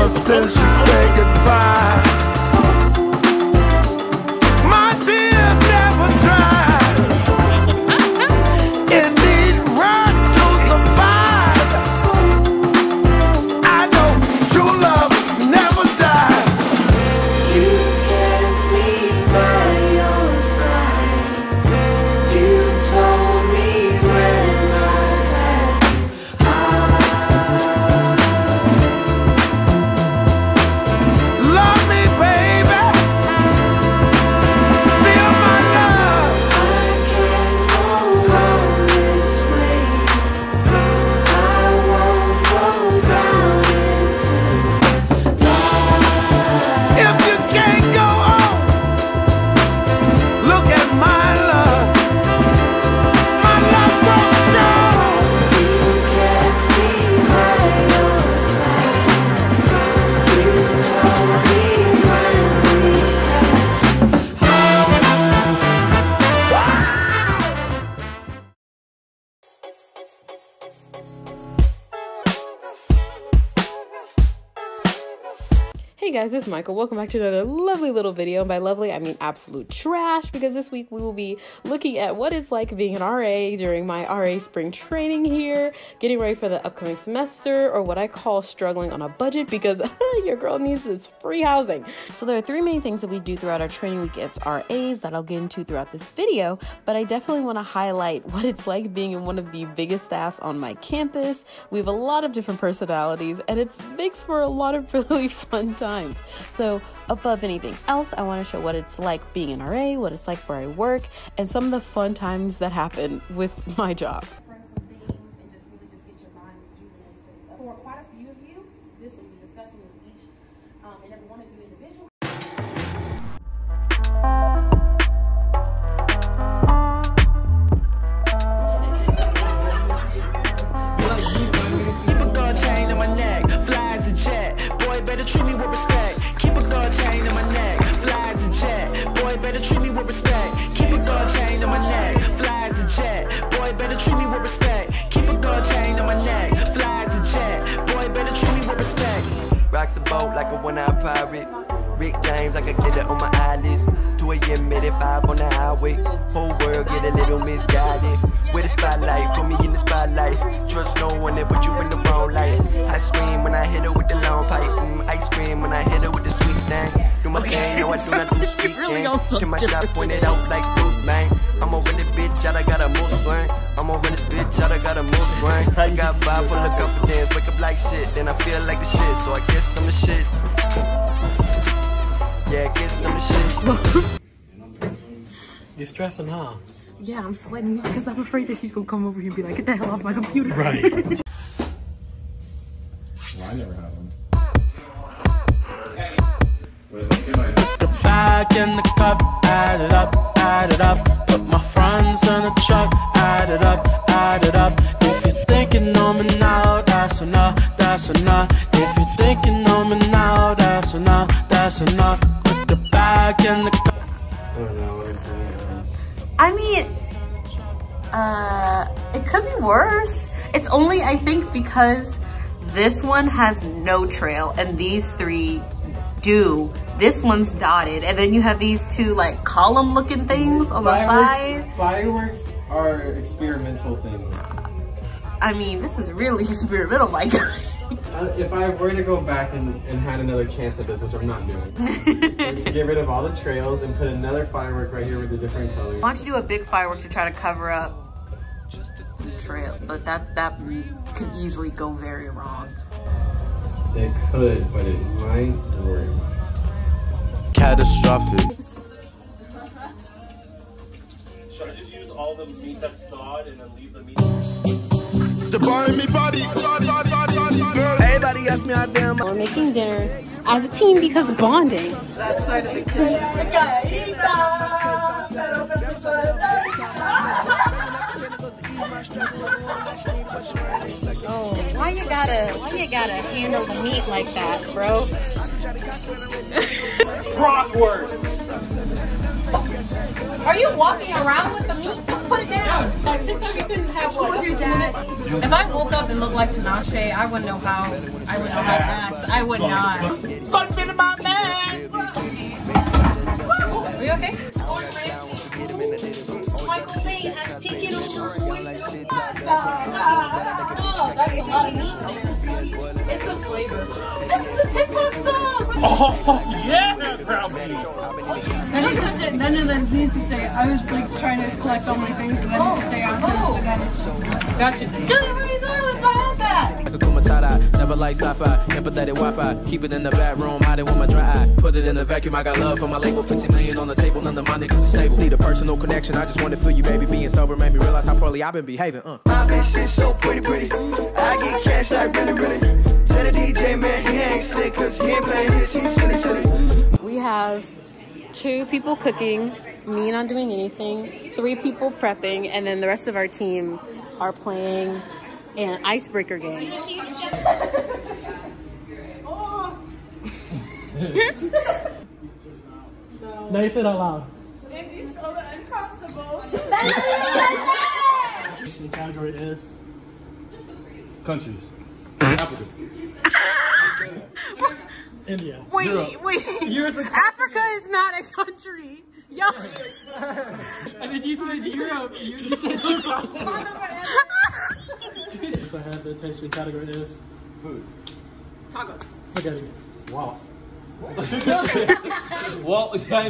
ever since she said goodbye. My tears never dry. It needs rock to survive. I know true love never dies. You kept me by your side. You told me when I had Love me, baby. Feel my love. I can't go on this way. I won't go down into life. If you can't go on, look at my love. My love grows strong. You kept me by your side. You told me when we Hey guys, it's Mykal. Welcome back to another lovely little video. And by lovely, I mean absolute trash, because this week we will be looking at what it's like being an RA during my RA spring training here, getting ready for the upcoming semester, or what I call struggling on a budget, because your girl needs its free housing. So there are three main things that we do throughout our training week as RAs that I'll get into throughout this video, but I definitely want to highlight what it's like being in one of the biggest staffs on my campus. We have a lot of different personalities, and it makes for a lot of really fun times. So above anything else, I want to show what it's like being an RA, what it's like where I work, and some of the fun times that happen with my job. For quite a few of you, this will be discussing with each and every one of you individually. Keep a gold chain on my neck, fly as a jet. Boy, better treat me with respect. Keep a gold chain on my neck, fly as a jet. Boy, better treat me with respect. Keep a gold chain on my neck, fly as a jet. Boy, better treat me with respect. Keep a gold chain on my neck, fly as a jet. Boy, better treat me with respect. Rock the boat like a one-eyed pirate. Rick James, I could get it on my eyelids. 2 a.m. at 5 on the highway. Whole world get a little misguided. With the spotlight, put me in the spotlight. Trust no one that put you in the wrong light. I scream when I hit her with the long pipe. Ice cream when I hit her with the sweet thing. Do my thing, no I do not do sweet thing. Get my shot pointed out like Bruce, man. I'ma run this bitch out, I got a mood swing. I'ma run this bitch out, I got a mood swing. I got vibe full of confidence, wake up like shit. Then I feel like the shit, so I guess I'm the shit. Yeah, I guess I'm the shit. You're stressing, huh? Yeah, I'm sweating because I'm afraid that she's gonna come over here and be like, get the hell off my computer. Right. Well, I never had one. The bag in the cup, add it up, add it up. Put my friends in the truck, add it up, add it up. If you're thinking on me now, that's enough, that's enough. If you're thinking on me now, that's enough, that's enough. Put the bag in the cup. I don't know, let me see. I mean, it could be worse. It's only, I think, because this one has no trail and these three do. This one's dotted, and then you have these two like column looking things on the side. Fireworks are experimental things. I mean, this is really experimental, my guy. If I were to go back and had another chance at this, which I'm not doing, is to get rid of all the trails and put another firework right here with a different color. Why don't you do a big firework to try to cover up the trail? But that could easily go very wrong. It could, but it might work. Catastrophic. Should I just use all the meat that's thawed and then leave the meat? The bar in me body. Everybody ask me how damn. We're making dinner as a team because bonding. That side of the kitchen. Oh, why you gotta handle the meat like that, bro? Bratwurst. Are you walking around with the meat? Just put it down. Like, TikTok, you couldn't have what? Who's your dad? If I woke up and looked like Tinashe, I wouldn't know how. I would know how to act. I would not. Something in my man. Are you okay? Michael Bayne has taken over. Oh, that's a lot of meat there. It's a flavor. This is the TikTok song. Oh, yeah, proud me. None of them needs to stay. I was like trying to collect all my things, but I need to stay after. Gotcha. Julia, where are you going with my that? Like a Kuma tie-dye, never like sci-fi, empathetic Wi-Fi. Keep it in the back room, hide it with my dry eye. Put it in the vacuum, I got love for my label. 15 million on the table, none of my niggas are stable. Need a personal connection, I just want to feel you, baby. Being sober made me realize how poorly I've been behaving. My bitch shit so pretty. I get cash, I really. Tell the DJ, man, he ain't slick, cause he ain't playing his, he's silly. We have 2 people cooking, me not doing anything, 3 people prepping, and then the rest of our team are playing an icebreaker game. No, you said out loud. Cindy's so uncomfortable. The category is Countries. Africa. India. Wait. Europe's a Africa is not a country. Yo. And then you said Europe. You said 2 continents. Jesus, I have the tasting category is Food. Tacos. spaghetti. Wow. Walt. Walt. Spell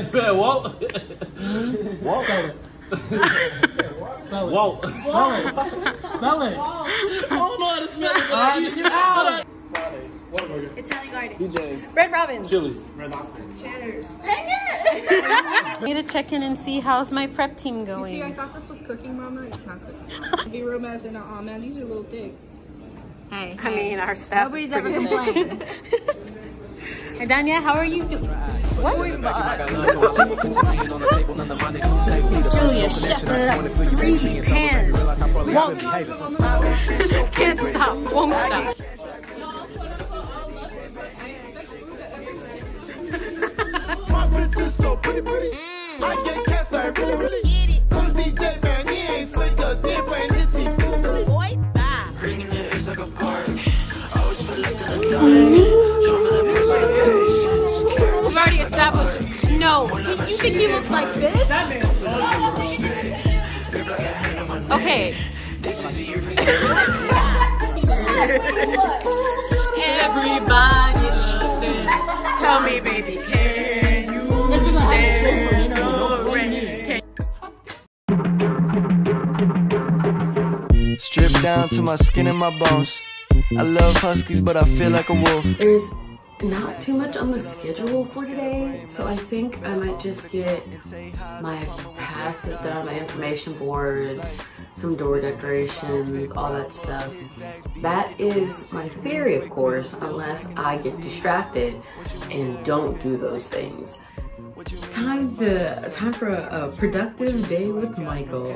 it. Spell it. Walt. Spell it. Spell it. I don't know how to spell it. Fridays. Whataburger. Italian Garden. DJs. Red Robin. Chili's. Red Lobster. Cheddars. Need to check in and see how's my prep team going. See, I thought this was cooking, Mama. It's not cooking. I'd be real mad if they're not. Oh man, these are a little thick. Hey, I mean, our staff Nobody's is pretty ever thick. complained. Hey, Danya, how are you doing? What? Julia, shut up. 3 hands. Won't. Can't stop. Won't stop. My bitch is so pretty. I get cast like really. Some DJ man, he ain't slick, cause he ain't playing hits, he's silly. Boy, bye. Bringing it is like a park. I always feel like the We've already established. No. You think he looks like this? Okay. Everybody understand. Tell me, baby, can you stand the rain? Stripped down to my skin and my bones. I love huskies, but I feel like a wolf. There's not too much on the schedule for today, so I think I might just get my passive done, my information board, some door decorations, all that stuff. That is my theory, of course, unless I get distracted and don't do those things. Time for a productive day with Mykal.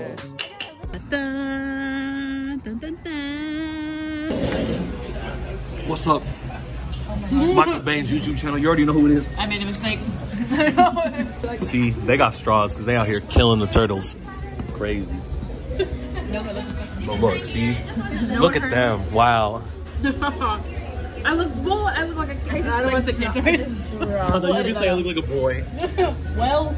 What's up? Mykal Bayne's YouTube channel. You already know who it is. I made a mistake. See, they got straws because they out here killing the turtles. Crazy. But look, see? Look at them. Wow. I look bold. I look like a kid. I don't want to picture it. I thought you were going to say I look like a boy. Well,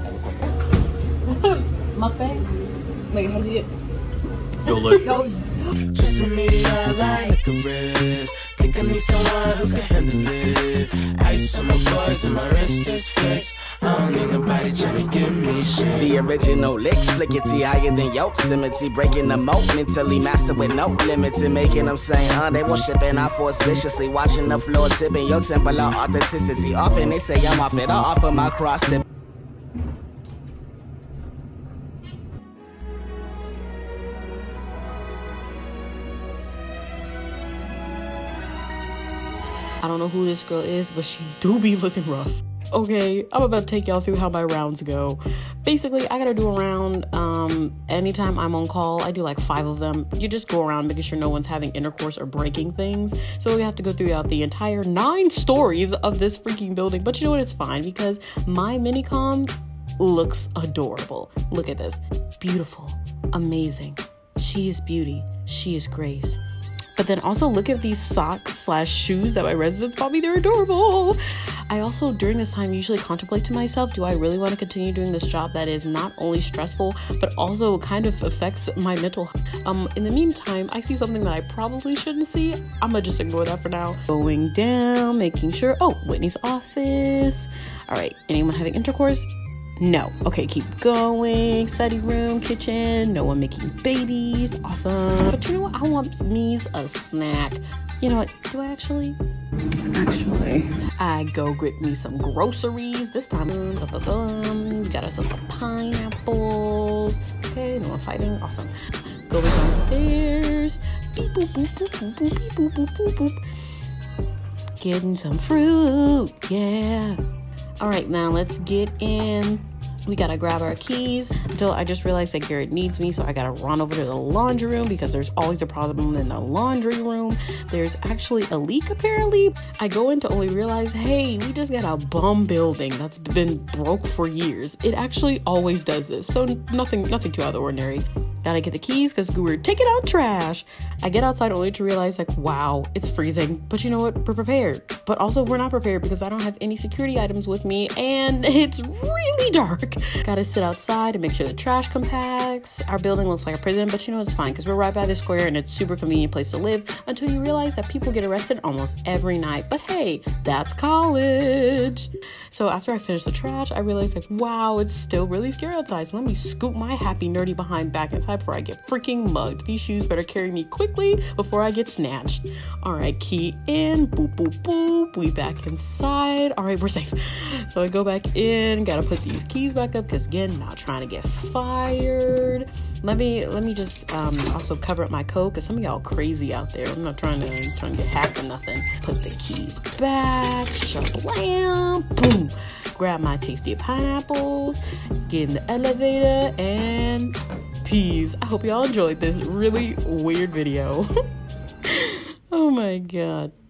mukbang. Wait, how does he do it? Yo, look. Just to me, I like a wrist. Think I need someone who can handle it. Ice on my bars and my wrist is flexed. I don't need nobody trying to give me shit. The original licks, flickety higher than Yosemite. Breaking the moat, mentally master with no limit to making them say, they worshiping our force viciously. Watching the floor tipping your temple of authenticity. Often they say I'm off it, I offer my cross to. I don't know who this girl is, but she do be looking rough. Okay, I'm about to take y'all through how my rounds go. Basically, I gotta do a round anytime I'm on call. I do like 5 of them. You just go around making sure no one's having intercourse or breaking things. So we have to go throughout the entire 9 stories of this freaking building. But you know what? It's fine because my mini-com looks adorable. Look at this. Beautiful, amazing. She is beauty. She is grace. But then also look at these socks / shoes that my residents bought me. They're adorable. I also, during this time, usually contemplate to myself, do I really want to continue doing this job that is not only stressful, but also kind of affects my mental health? In the meantime, I see something that I probably shouldn't see. I'm gonna just ignore that for now. Going down, making sure, oh, Whitney's office. All right, anyone having intercourse? No. Okay, keep going. Study room, kitchen, no one making babies. Awesome. But you know what? I want me a snack. You know what? Do I actually? I go get me some groceries. This time, got ourselves some pineapples. Okay, no one fighting. Awesome. Going downstairs. Beep, boop, boop, boop, boop, boop, beep, boop, boop, boop, boop. Getting some fruit. Yeah. All right, now let's get in. We gotta grab our keys until I just realized that Garrett needs me, so I gotta run over to the laundry room because there's always a problem in the laundry room. There's actually a leak apparently. I go in to only realize, hey, we just got a bum building that's been broke for years. It actually always does this, so nothing too out of the ordinary. Gotta get the keys because we're taking out trash. I get outside only to realize like, wow, it's freezing. But you know what? We're prepared. But also we're not prepared because I don't have any security items with me and it's really dark. Gotta sit outside and make sure the trash compacts. Our building looks like a prison, but you know, it's fine because we're right by the square and it's a super convenient place to live until you realize that people get arrested almost every night. But hey, that's college. So after I finish the trash, I realized like, wow, it's still really scary outside. So let me scoot my happy nerdy behind back inside before I get freaking mugged. These shoes better carry me quickly before I get snatched. All right, key in, boop, boop, boop. We back inside. All right, we're safe. So I go back in, gotta put these keys back up because again, not trying to get fired. Let me just also cover up my coat because some of y'all crazy out there. I'm not trying to get hacked or nothing. Put the keys back, shablam, boom. Grab my tasty pineapples, get in the elevator, and peace. I hope y'all enjoyed this really weird video. Oh my god.